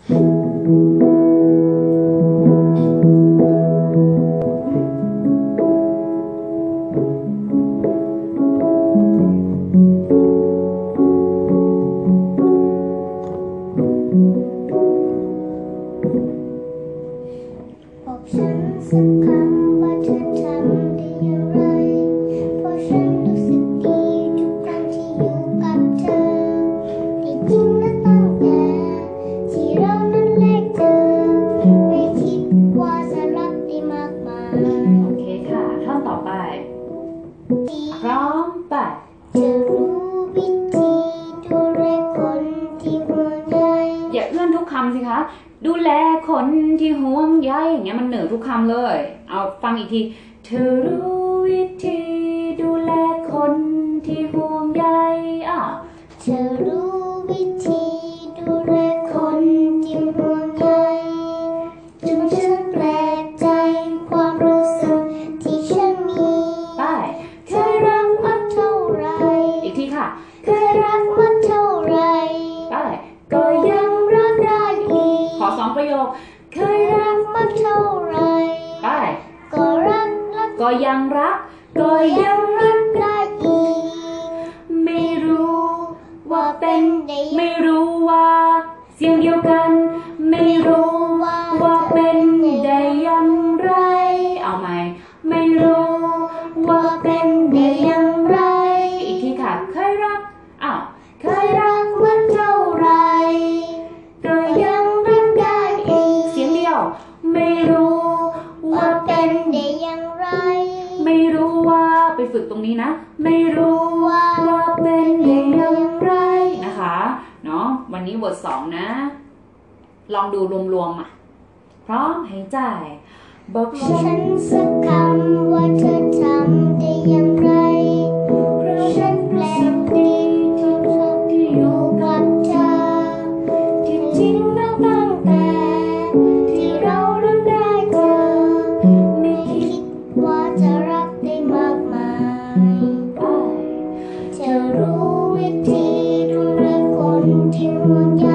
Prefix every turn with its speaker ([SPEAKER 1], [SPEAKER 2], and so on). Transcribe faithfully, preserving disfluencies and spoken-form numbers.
[SPEAKER 1] บอกฉันสักคำว่าเธอทำได้อย่างไรเพราะฉันรู้สึกดีทุกครั้งที่อยู่กับเธอที่จริงนะตั้งแต่ที่เรานั้นแรกเจอไม่คิดว่าจะรักได้มากมาย
[SPEAKER 2] โอเคค่ะท่อนต่อไปพร้อมไป
[SPEAKER 1] เธอรู้วิธีดูแลคนที่ห่วงใย
[SPEAKER 2] อย่าเอื้อนทุกคำสิคะดูแลคนที่ห่วงใยอย่างเงี้ยมันเหนือทุกคำเลยเอาฟังอีกทีเธอรู้วิธีดูแลคนที่ห่วงใยอ่ะ
[SPEAKER 1] เธอรู้วิธีดูแลคนที่ห่วงใยจนฉันแปลกใจความรู้สึกที่ฉันมี
[SPEAKER 2] ไป
[SPEAKER 1] เคยรักมันเท่าไร
[SPEAKER 2] อีกทีค่ะ
[SPEAKER 1] เคยรักมันเท่าไร
[SPEAKER 2] ไป
[SPEAKER 1] ก็ยังรักได้อีก
[SPEAKER 2] ขอสองประโยค
[SPEAKER 1] เคยรักมันเท่าไร
[SPEAKER 2] ไป
[SPEAKER 1] ก็รักรัก
[SPEAKER 2] ก็ยังรัก
[SPEAKER 1] ก็ยังรักได้อีก
[SPEAKER 2] ไม่รู้
[SPEAKER 1] ว่าเป็นได้
[SPEAKER 2] ไม่รู้ว่าเสียงเดียวกันไม่รู้ว่าเป็นได้อย่างไรเอาไหมไม่รู้ว่าเป็นได้อย่างไรอีกทีค่ะเคยรักอ้าว
[SPEAKER 1] เคยรักมันเท่าไรก็ยังรักได้อีก
[SPEAKER 2] เสียงเดียวไม่รู้
[SPEAKER 1] ว่าเป็นได้อย่างไร
[SPEAKER 2] ไม่รู้ว่าไปฝึกตรงนี้นะไม่รู้ว่าเป็นได้อย่างไรนะคะเนาะวันนี้บทสองนะลองดูรวมๆอ่ะพร้อมหายใจบอก
[SPEAKER 1] ฉันสักคำว่าเธอทำได้อย่างไรเพราะฉันแปลกดีทุกครั้งที่อยู่กับเธอที่จริงแล้วตั้งแต่ที่เราเริ่มได้เจอไม่คิดว่าจะรักได้มากมายเธอรู้วิธีดูแลคนที่ห่วงใย